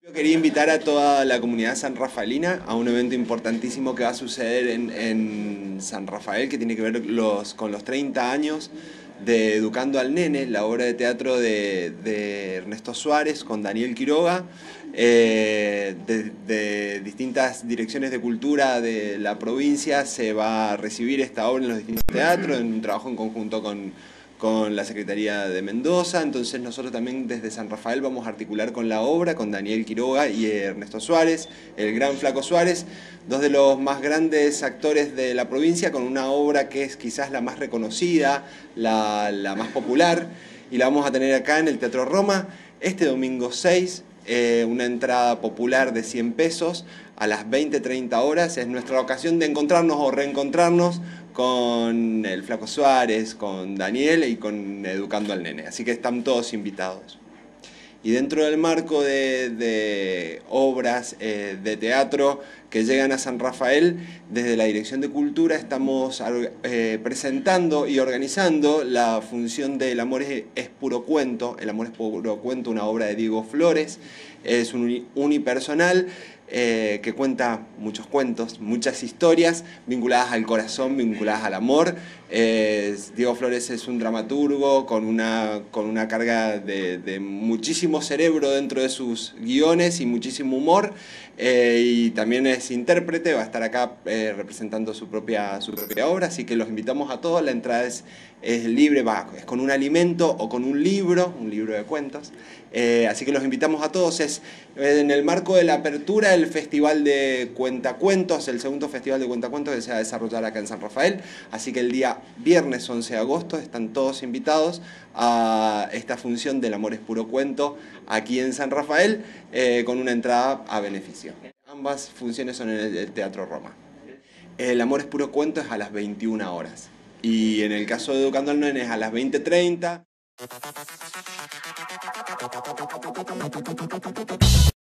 Yo quería invitar a toda la comunidad sanrafaelina a un evento importantísimo que va a suceder en San Rafael, que tiene que ver con los 30 años de Educando al Nene, la obra de teatro de Ernesto Suárez con Daniel Quiroga, de distintas direcciones de cultura de la provincia. Se va a recibir esta obra en los distintos teatros, en un trabajo en conjunto con la Secretaría de Mendoza. Entonces nosotros también desde San Rafael vamos a articular con la obra, con Daniel Quiroga y Ernesto Suárez, el gran Flaco Suárez, dos de los más grandes actores de la provincia, con una obra que es quizás la más reconocida, la más popular, y la vamos a tener acá en el Teatro Roma este domingo 6, una entrada popular de 100 pesos a las 20-30 horas. Es nuestra ocasión de encontrarnos o reencontrarnos con el Flaco Suárez, con Daniel y con Educando al Nene. Así que están todos invitados. Y dentro del marco de obras de teatro que llegan a San Rafael, desde la Dirección de Cultura estamos presentando y organizando la función de El amor es puro cuento. El amor es puro cuento, una obra de Diego Flores. Es un unipersonal que cuenta muchos cuentos, muchas historias vinculadas al corazón, vinculadas al amor. Diego Flores es un dramaturgo con una carga de muchísimo cerebro dentro de sus guiones y muchísimo humor, y también es intérprete, va a estar acá representando su propia obra, así que los invitamos a todos. La entrada es libre, es con un alimento o con un libro de cuentos, así que los invitamos a todos. Es en el marco de la apertura del Festival de Cuentacuentos, el segundo Festival de Cuentacuentos que se va a desarrollar acá en San Rafael, así que el día viernes 11 de agosto están todos invitados a esta función del amor es puro cuento aquí en San Rafael, con una entrada a beneficio. Ambas funciones son en el Teatro Roma. El amor es puro cuento es a las 21 horas y en el caso de Educando al Nene es a las 20:30.